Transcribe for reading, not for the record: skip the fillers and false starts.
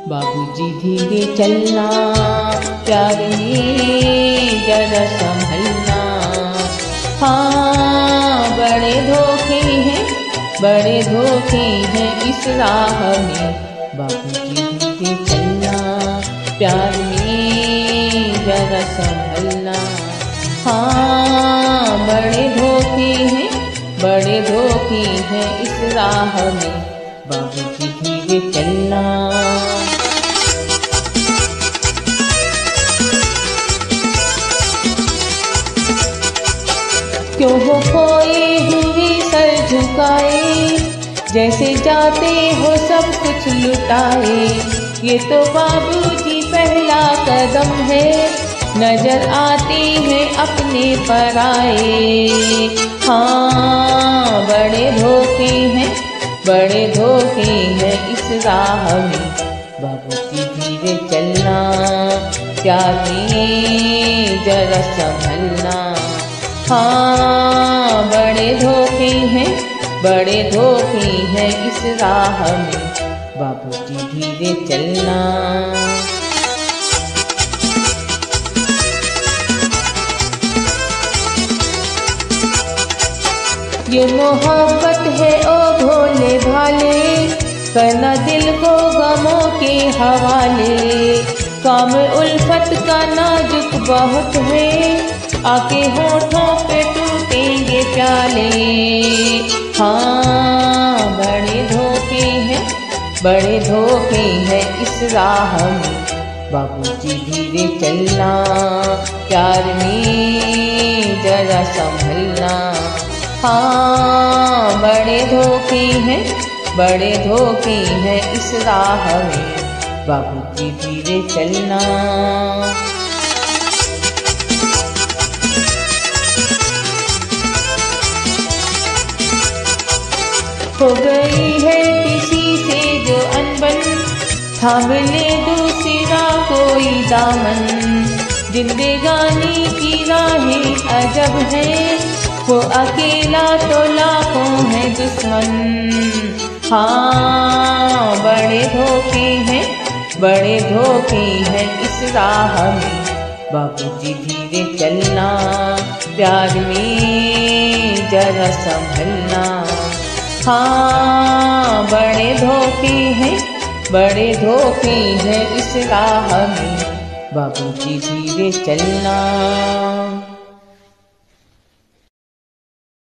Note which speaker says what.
Speaker 1: बाबूजी धीरे चलना, प्यार में जरा संभलना। हाँ बड़े धोखे हैं, बड़े धोखे हैं इस राह में। बाबूजी धीरे चलना, प्यार में जरा संभलना। हाँ बड़े धोखे हैं, बड़े धोखे हैं इस राह में। बाबूजी धीरे चलना। क्यों हो खोए हुए सर झुकाए, जैसे जाते हो सब कुछ लुटाए। ये तो बाबूजी पहला कदम है, नजर आते हैं अपने पराए। हाँ बड़े धोखे हैं, बड़े धोखे हैं इस राह में। बाबूजी धीरे चलना, प्यार में जरा संभलना। हाँ बड़े धोखे हैं, बड़े धोखे हैं इस राह में। बाबूजी धीरे चलना। ये मोहब्बत है ओ भोले भाले, करना दिल को गमों के हवाले। काम उल्फत का नाजुक बहुत है, आके होठों पे टूटेंगे प्याले। हाँ बड़े धोखे हैं, बड़े धोखे हैं इस राह में। बाबूजी धीरे चलना, प्यार में जरा संभलना। हाँ बड़े धोखे हैं, बड़े धोखे हैं इस राह में। बाबूजी धीरे चलना। हो गई है किसी से जो अनबन, थाम ले दूसरा कोई दामन। जिंदगानी की राहें अजब है, वो अकेला तो लाखों है दुश्मन। हाँ बड़े धोखे हैं, बड़े धोखे हैं इस राह में। बाबूजी धीरे चलना, प्यार में जरा संभलना। हाँ बड़े धोखे हैं, बड़े धोखे हैं इस राह में। बाबूजी धीरे चलना।